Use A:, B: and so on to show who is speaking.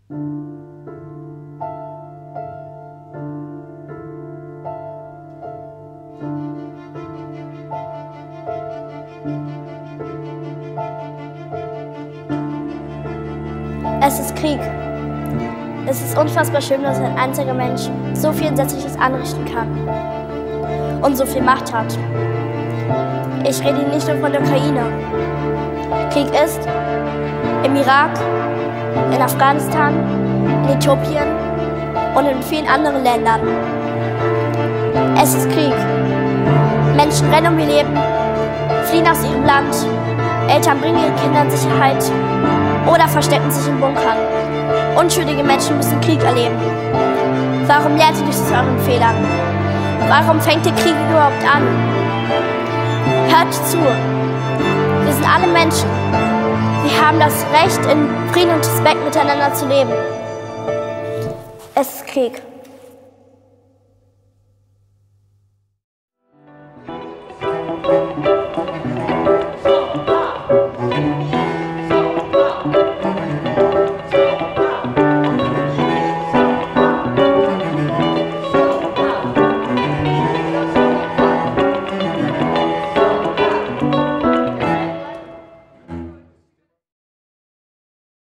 A: Es ist Krieg. Es ist unfassbar schön, dass ein einziger Mensch so viel Entsetzliches anrichten kann und so viel Macht hat. Ich rede nicht nur von der Ukraine. Krieg ist im Irak, in Afghanistan, in Äthiopien und in vielen anderen Ländern. Es ist Krieg. Menschen rennen um ihr Leben, fliehen aus ihrem Land, Eltern bringen ihre Kinder in Sicherheit oder verstecken sich in Bunkern. Unschuldige Menschen müssen Krieg erleben. Warum lernt ihr nicht aus euren Fehlern? Warum fängt der Krieg überhaupt an? Hört zu. Wir sind alle Menschen. Wir haben das Recht, in Frieden und Respekt miteinander zu leben. Es ist Krieg.